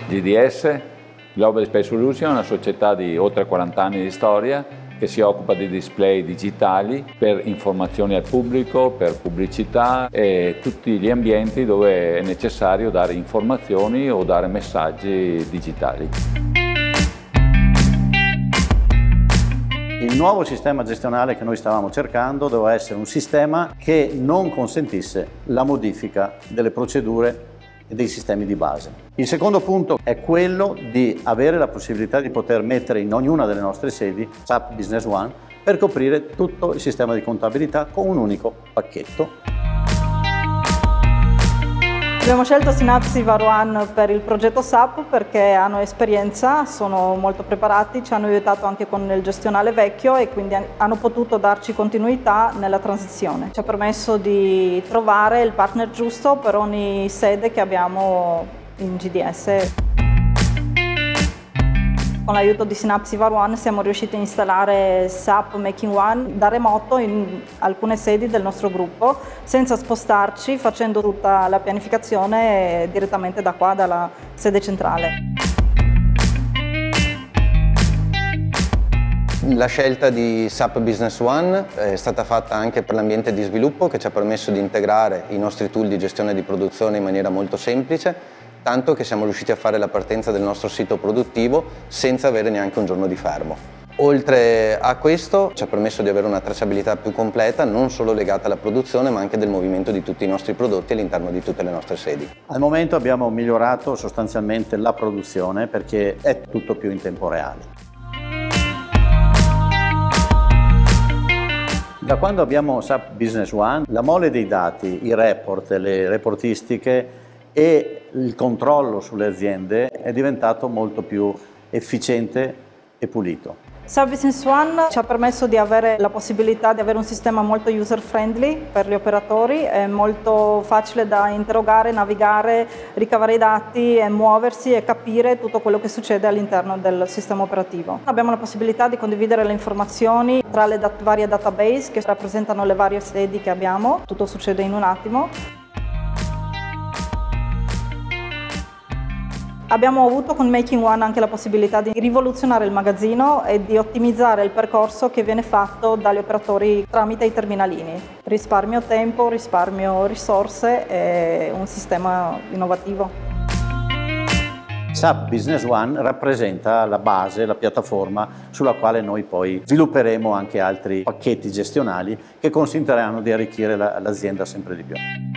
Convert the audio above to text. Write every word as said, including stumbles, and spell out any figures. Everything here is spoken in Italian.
G D S, Global Space Solution, è una società di oltre quaranta anni di storia che si occupa di display digitali per informazioni al pubblico, per pubblicità e tutti gli ambienti dove è necessario dare informazioni o dare messaggi digitali. Il nuovo sistema gestionale che noi stavamo cercando doveva essere un sistema che non consentisse la modifica delle procedure e dei sistemi di base. Il secondo punto è quello di avere la possibilità di poter mettere in ognuna delle nostre sedi S A P Business One per coprire tutto il sistema di contabilità con un unico pacchetto. Abbiamo scelto Synapse One per il progetto S A P perché hanno esperienza, sono molto preparati, ci hanno aiutato anche con il gestionale vecchio e quindi hanno potuto darci continuità nella transizione. Ci ha permesso di trovare il partner giusto per ogni sede che abbiamo in G D S. Con l'aiuto di Synapse One siamo riusciti a installare S A P Making One da remoto in alcune sedi del nostro gruppo, senza spostarci, facendo tutta la pianificazione direttamente da qua, dalla sede centrale. La scelta di S A P Business One è stata fatta anche per l'ambiente di sviluppo che ci ha permesso di integrare i nostri tool di gestione di produzione in maniera molto semplice, tanto che siamo riusciti a fare la partenza del nostro sito produttivo senza avere neanche un giorno di fermo. Oltre a questo ci ha permesso di avere una tracciabilità più completa, non solo legata alla produzione ma anche del movimento di tutti i nostri prodotti all'interno di tutte le nostre sedi. Al momento abbiamo migliorato sostanzialmente la produzione perché è tutto più in tempo reale. Da quando abbiamo S A P Business One, la mole dei dati, i report, le reportistiche e il controllo sulle aziende è diventato molto più efficiente e pulito. S A P Business One ci ha permesso di avere la possibilità di avere un sistema molto user friendly per gli operatori, è molto facile da interrogare, navigare, ricavare i dati e muoversi e capire tutto quello che succede all'interno del sistema operativo. Abbiamo la possibilità di condividere le informazioni tra le dat- varie database che rappresentano le varie sedi che abbiamo, tutto succede in un attimo. Abbiamo avuto con Making One anche la possibilità di rivoluzionare il magazzino e di ottimizzare il percorso che viene fatto dagli operatori tramite i terminalini. Risparmio tempo, risparmio risorse e un sistema innovativo. S A P Business One rappresenta la base, la piattaforma sulla quale noi poi svilupperemo anche altri pacchetti gestionali che consentiranno di arricchire l'azienda sempre di più.